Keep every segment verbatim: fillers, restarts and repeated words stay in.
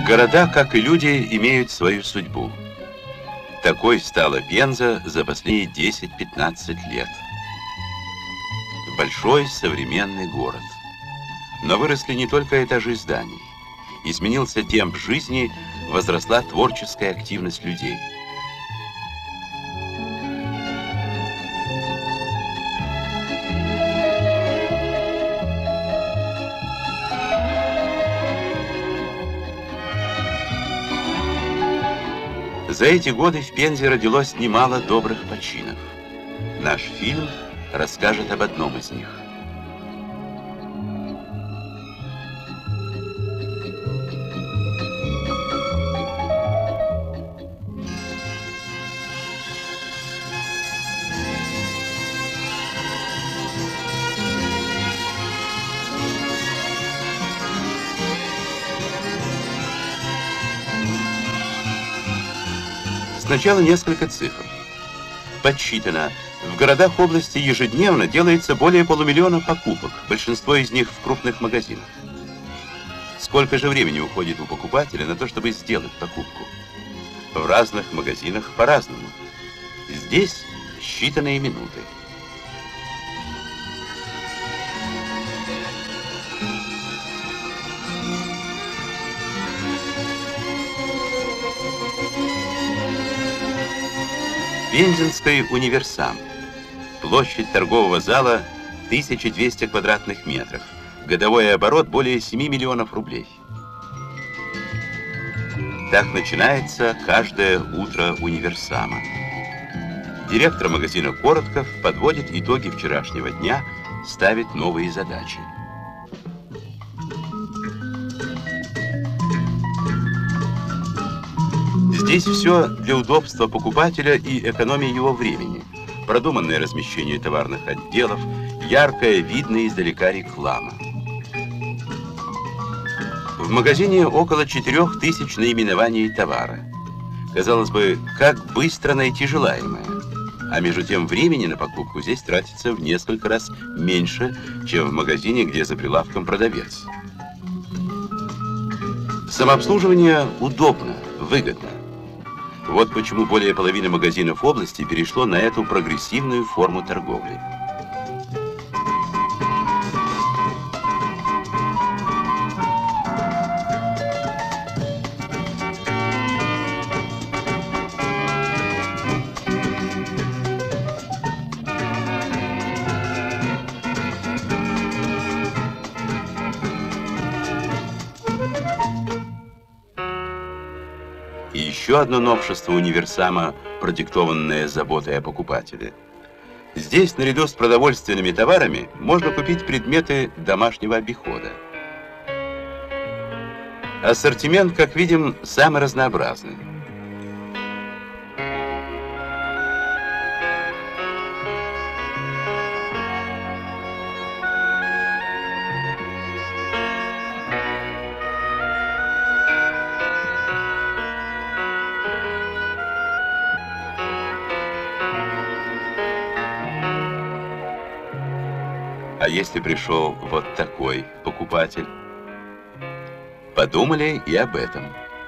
Города, как и люди, имеют свою судьбу. Такой стала Пенза за последние десять-пятнадцать лет. Большой современный город. Но выросли не только этажи зданий. Изменился темп жизни, возросла творческая активность людей. За эти годы в Пензе родилось немало добрых починов. Наш фильм расскажет об одном из них. Сначала несколько цифр. Подсчитано, в городах области ежедневно делается более полумиллиона покупок, большинство из них в крупных магазинах. Сколько же времени уходит у покупателя на то, чтобы сделать покупку? В разных магазинах по-разному. Здесь считанные минуты. Пензенский универсам. Площадь торгового зала тысяча двести квадратных метров. Годовой оборот более семи миллионов рублей. Так начинается каждое утро универсама. Директор магазина Коротков подводит итоги вчерашнего дня, ставит новые задачи. Здесь все для удобства покупателя и экономии его времени. Продуманное размещение товарных отделов, яркая, видная издалека реклама. В магазине около четырех тысяч наименований товара. Казалось бы, как быстро найти желаемое. А между тем времени на покупку здесь тратится в несколько раз меньше, чем в магазине, где за прилавком продавец. Самообслуживание удобно, выгодно. Вот почему более половины магазинов области перешло на эту прогрессивную форму торговли. И еще одно новшество универсама, продиктованное заботой о покупателе. Здесь, наряду с продовольственными товарами, можно купить предметы домашнего обихода. Ассортимент, как видим, самый разнообразный. А если пришел вот такой покупатель? Подумали и об этом.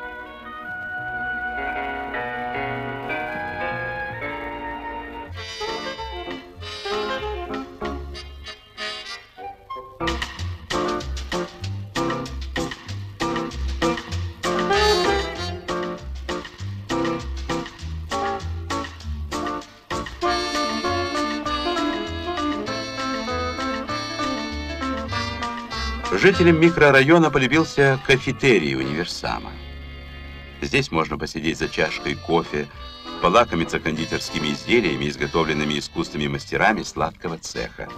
Жителям микрорайона полюбился кафетерий универсама. Здесь можно посидеть за чашкой кофе, полакомиться кондитерскими изделиями, изготовленными искусными мастерами сладкого цеха.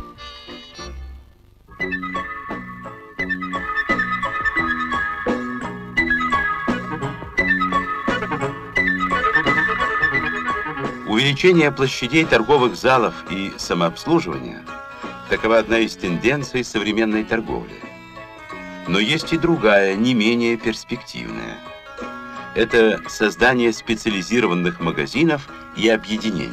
Увеличение площадей торговых залов и самообслуживания – такова одна из тенденций современной торговли. Но есть и другая, не менее перспективная. Это создание специализированных магазинов и объединений.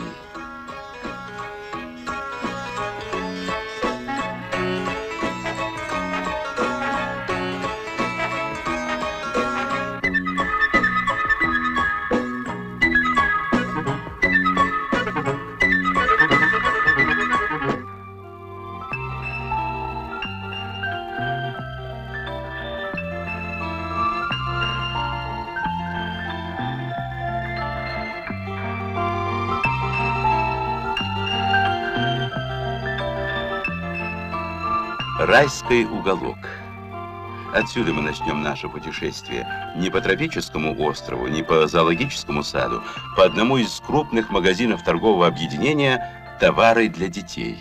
райский уголок. Отсюда мы начнем наше путешествие. Не по тропическому острову, не по зоологическому саду, по одному из крупных магазинов торгового объединения «Товары для детей».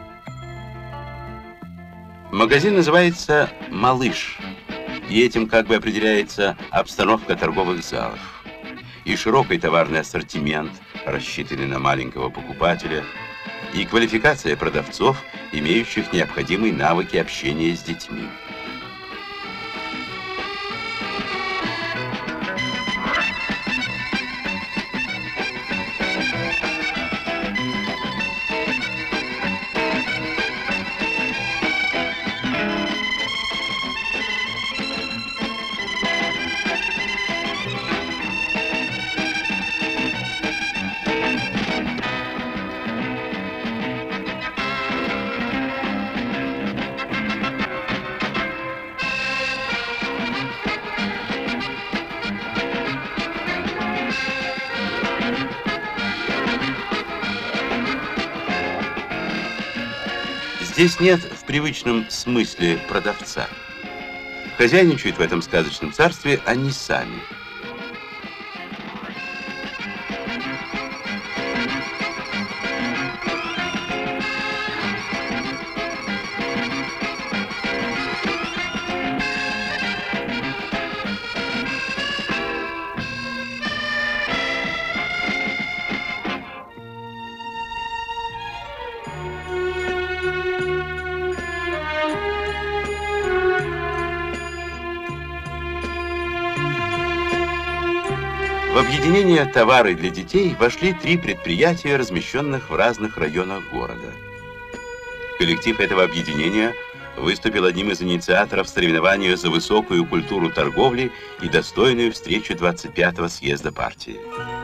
Магазин называется «Малыш», и этим как бы определяется обстановка торговых залов. И широкий товарный ассортимент, рассчитанный на маленького покупателя, и квалификация продавцов, имеющих необходимые навыки общения с детьми. Здесь нет в привычном смысле продавца. Хозяйничают в этом сказочном царстве они сами. В объединение «Товары для детей» вошли три предприятия, размещенных в разных районах города. Коллектив этого объединения выступил одним из инициаторов соревнования за высокую культуру торговли и достойную встречу двадцать пятого съезда партии.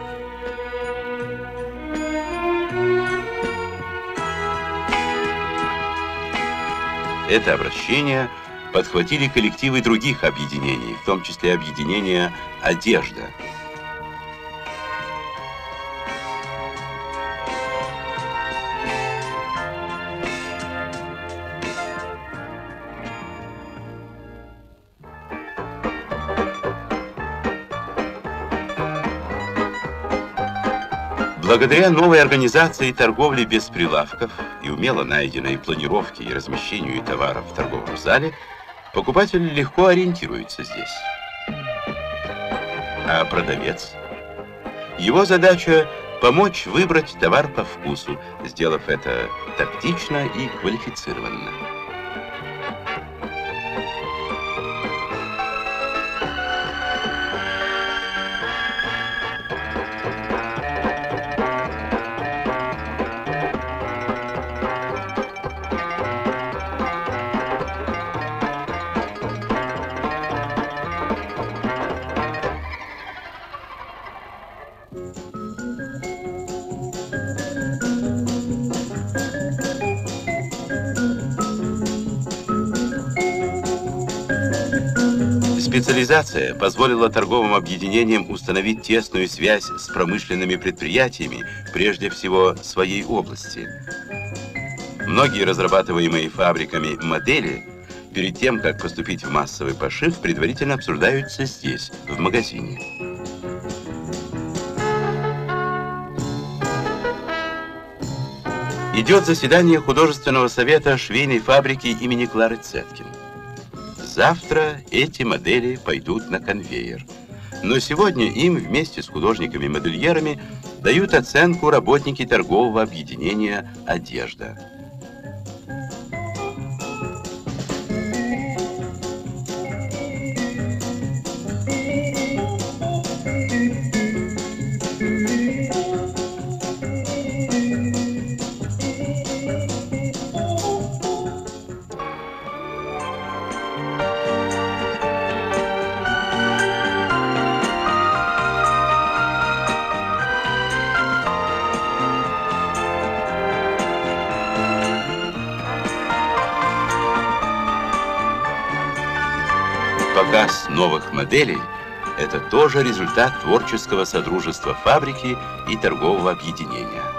Это обращение подхватили коллективы других объединений, в том числе объединение «Одежда». Благодаря новой организации торговли без прилавков и умело найденной планировке и размещению товаров в торговом зале, покупатель легко ориентируется здесь. А продавец? Его задача – помочь выбрать товар по вкусу, сделав это тактично и квалифицированно. Специализация позволила торговым объединениям установить тесную связь с промышленными предприятиями, прежде всего своей области. Многие разрабатываемые фабриками модели перед тем, как поступить в массовый пошив, предварительно обсуждаются здесь, в магазине. Идет заседание художественного совета швейной фабрики имени Клары Цеткин. Завтра эти модели пойдут на конвейер. Но сегодня им вместе с художниками-модельерами дают оценку работники торгового объединения «Одежда». Показ новых моделей – это тоже результат творческого содружества фабрики и торгового объединения.